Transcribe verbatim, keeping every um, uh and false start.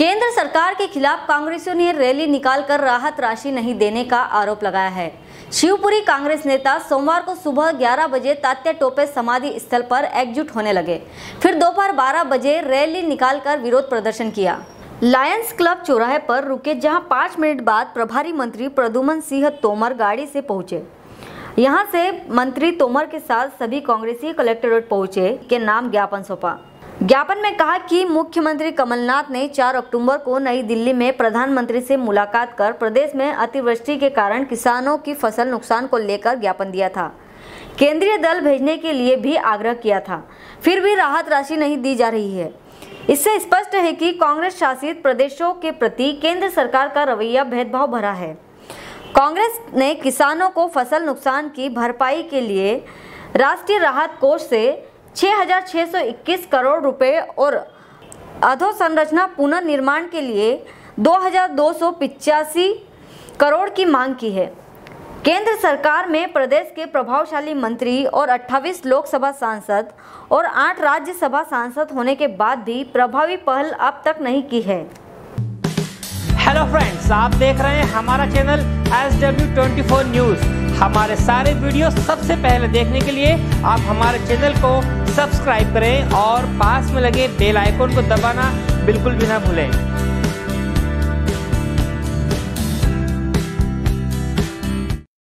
केंद्र सरकार के खिलाफ कांग्रेसियों ने रैली निकालकर राहत राशि नहीं देने का आरोप लगाया है। शिवपुरी कांग्रेस नेता सोमवार को सुबह ग्यारह बजे तात्या टोपे समाधि स्थल पर एकजुट होने लगे, फिर दोपहर बारह बजे रैली निकालकर विरोध प्रदर्शन किया। लायंस क्लब चौराहे पर रुके, जहां पाँच मिनट बाद प्रभारी मंत्री प्रद्युम्न सिंह तोमर गाड़ी से पहुंचे। यहां से मंत्री तोमर के साथ सभी कांग्रेसी कलेक्ट्रेट पहुंचे के नाम ज्ञापन सौंपा। ज्ञापन में कहा कि मुख्यमंत्री कमलनाथ ने चार अक्टूबर को नई दिल्ली में प्रधानमंत्री से मुलाकात कर प्रदेश में अतिवृष्टि के कारण किसानों की फसल नुकसान को लेकर ज्ञापन दिया था। केंद्रीय दल भेजने के लिए भी आग्रह किया था, फिर भी राहत राशि नहीं दी जा रही है। इससे स्पष्ट है कि कांग्रेस शासित प्रदेशों के प्रति केंद्र सरकार का रवैया भेदभाव भरा है। कांग्रेस ने किसानों को फसल नुकसान की भरपाई के लिए राष्ट्रीय राहत कोष से छह हजार छह सौ इक्कीस करोड़ रुपए और अधोसंरचना पुनर्निर्माण के लिए दो हजार दो सौ पिचासी करोड़ की मांग की है। केंद्र सरकार में प्रदेश के प्रभावशाली मंत्री और अट्ठाईस लोकसभा सांसद और आठ राज्यसभा सांसद होने के बाद भी प्रभावी पहल अब तक नहीं की है। हेलो फ्रेंड्स, आप देख रहे हैं हमारा channel S W twenty four news. हमारे सारे वीडियो सबसे पहले देखने के लिए आप हमारे चैनल को सब्सक्राइब करें और पास में लगे बेल आइकन को दबाना बिल्कुल भी ना भूलें।